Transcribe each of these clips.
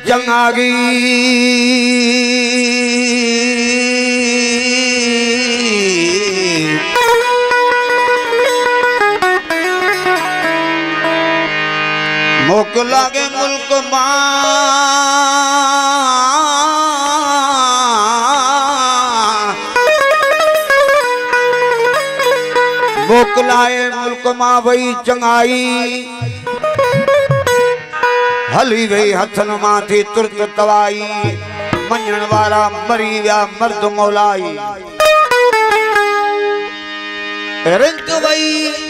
चंगागी मोकला के मुल्क मोकलाए मुल्क मां वही चंगाई हली वही हथन मां थी तुरत तवाई मञण वारा मरी विया मर्द मौलाई रिंद वही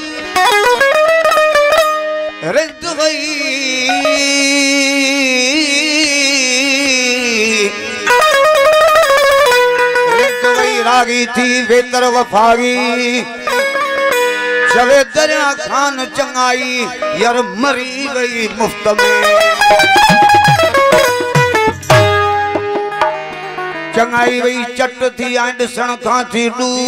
रागी थी बेतर वफागी चवे दरिया खान चंगाई यार मरी गई मुफ्त में चंगाई वही चट थी आंड सण खां थी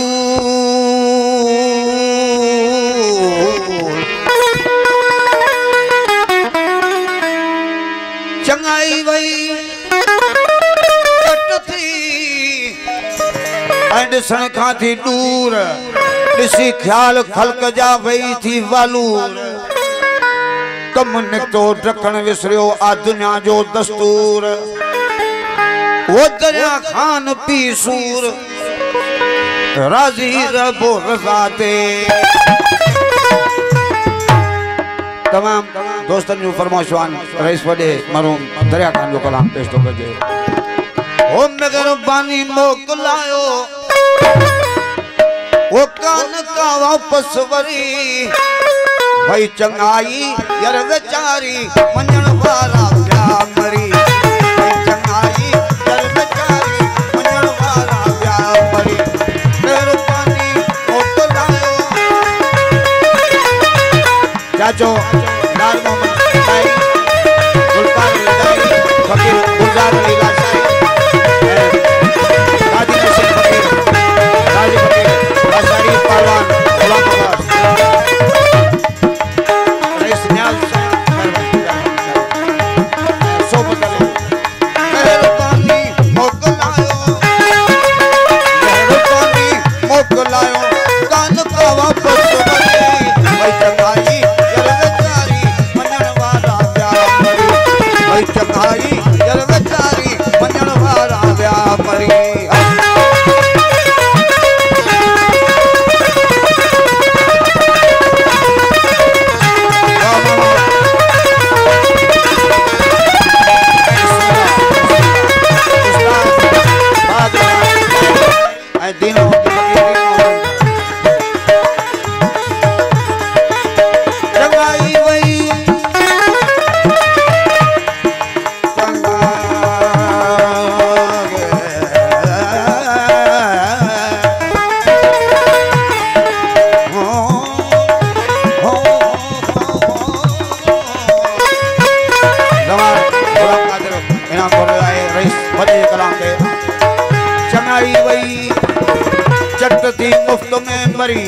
चंगाई वही चट थी आंड सण खां थी दूर ऋषि ख्याल खलक जा वही थी वालूर कम निकतो ढकण विसरियो आ दुनिया जो दस्तूर वो दरिया खान पी सूर राजी रबो रजा ते तमाम दोस्तन जो फरमाइशवान रईस वडे मरूम दरिया खान जो कलाम पेश तो कजे ओ मेहरबानी मोकलायो वो कान का वापस वरी भाई चंगाई यार बेचारी मंजन वाला प्या मरी भाई चंगाई यार बेचारी मंजन वाला प्या मरी मेहरबानी मोकलायो चाचो लाल मोहम्मद भाई गुलपाल भाई फकीर गुलजार अली लाशाई काजी नसीब फकीर काजी फकीर लाशाई पहलवान गुलाम अब्बास रईस न्याज सोबत अली मेहरबानी मोकलायो कान का वापस वरी भाई चंगाई चंगाई यार बेचारी मंजन वारा व्या मरी मुफ्त में मरी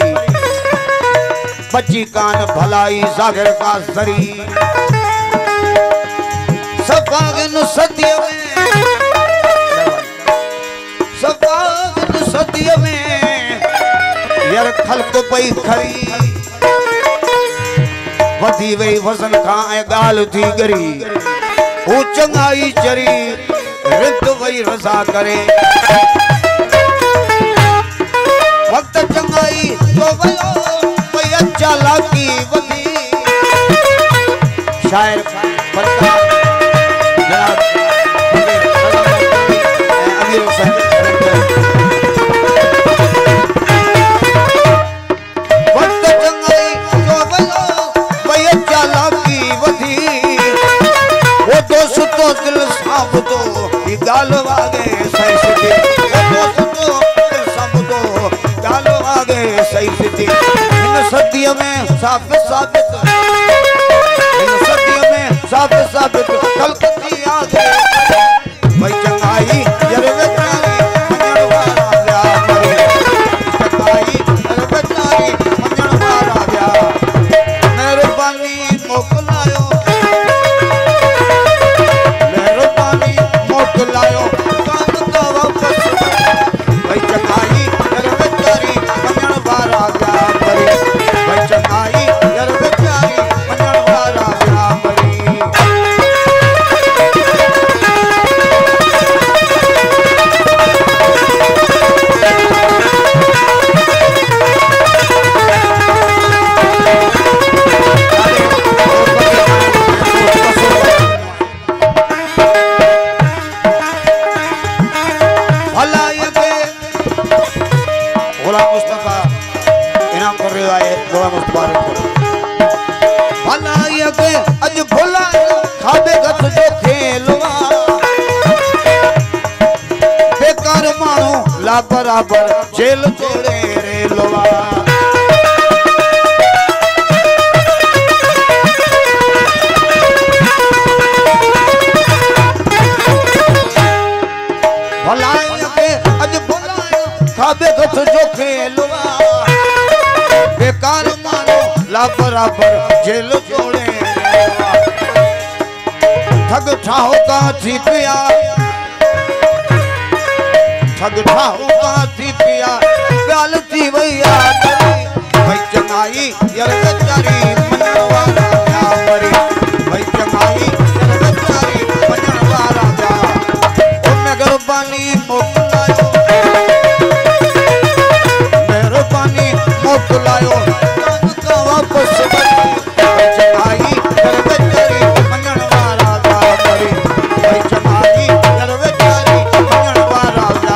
बची कान भलाई जाहिर का सरी सफागन सत्य में यार खल्क पई खरी वधी वही वजन खां ऐं ॻाल्हि थी गरी हू चंगाई चरी रित वही रज़ा करे वक्त चंगाई जो वयो कोई अच्छा लाकी वधी शायर फरकार जनाब अमीर हुसैन वक्त चंगाई जो वयो कोई अच्छा लाकी वधी वो दोस्तो दिल साफ तो ही गाल वागे सही सिटी सही सिद्धि इन सदियों में साबित इन सदियों में साबित कल की आगे भाई चंगाई यार बेचारी मंजन वाला व्या मरी चंगाई यार बेचारी मंजन वाला व्या मेहरबानी मोकलायो मेहरबानी गुलाम मुस्तफा इनाम कर रहे आए गुलाम मुस्तफा भला ये के अज भुला खाबे गत जो खेलवा बेकार मानो ला बराबर जेल जोड़े रे लोवा भला ये के अज भुला खाबे गत जो खेलवा बेकार मानो ला बराबर जेल जोड़े ठग ठाहो का थी पिया ठग ठाहो का थी पिया प्याल थी भैया भाई चंगाई यार बेचारी मनवा राजा मरी भाई चंगाई यार बेचारी मनवा राजा ओ मेहरबानी मोकलायो मेहरबानी मोकलायो का वापस भाई चंगाई यार बेचारी मनवा राजा मरी भाई चंगाई यार बेचारी मनवा राजा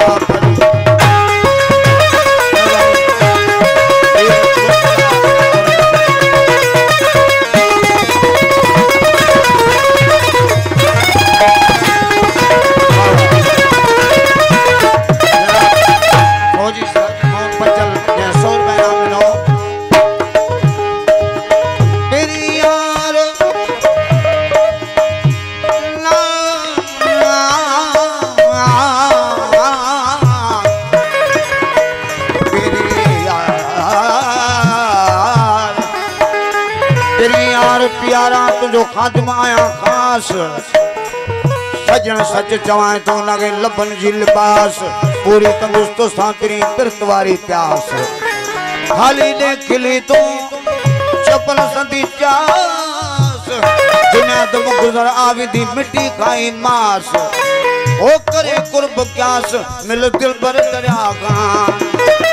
प्यारा तुझो खात्मा आया खास सजन सच चवाए तो लगे लबन जी लिबास पूरी तंदुरुस्त तो सांतरी तिरतवारी प्यास खाली दे खिली तो चपल संदी चास दुनिया तुम गुजर आवी दी मिट्टी खाई मास ओ करे कुर्ब क्यास मिल दिल पर दरिया गान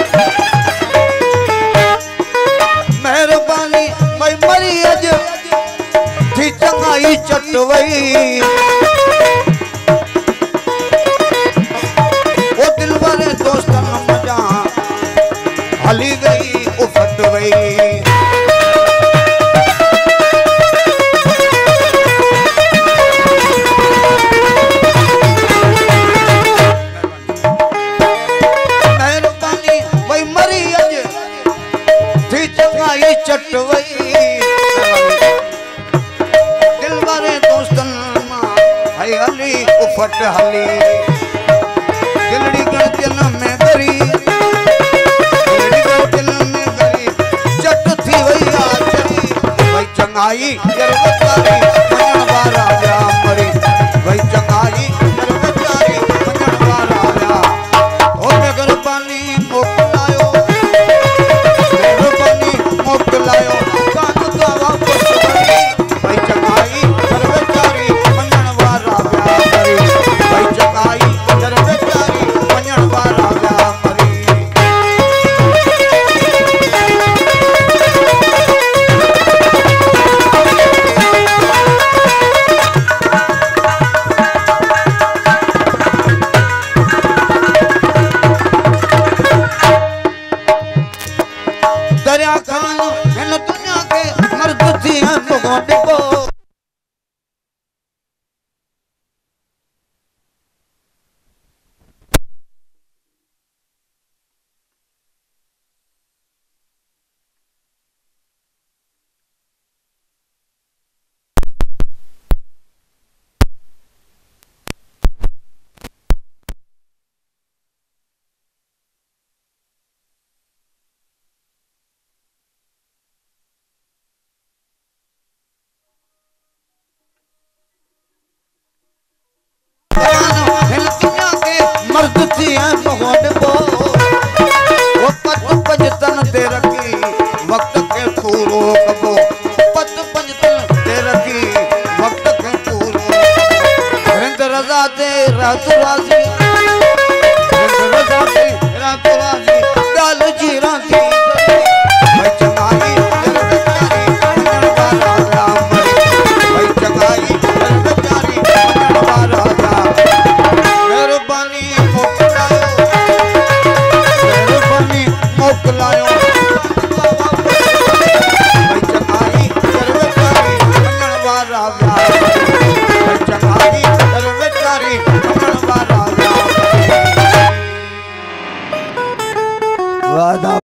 मेहरबानी मैं मरी अज थी चंगाई चटवई ओ दिल वाले दोस्त मजा हली गई उफट गई मेहरबानी मैं मरी अज थी चंगाई चटवई हली उफट हली दिलड़ी गल में गरी दिलड़ी गल में गरी चट थी भैया चली भाई चंगाई यार बेचारी मनवा राजा मरी भाई चंगाई यार बेचारी मनवा राजा ओ मेहरबानी मोकलायो मेहरबानी मोकलायो कान का वापस भाई चंगाई यार बेचारी भाई चंगाई जर बेचारी वञण वारा विया मरी वादा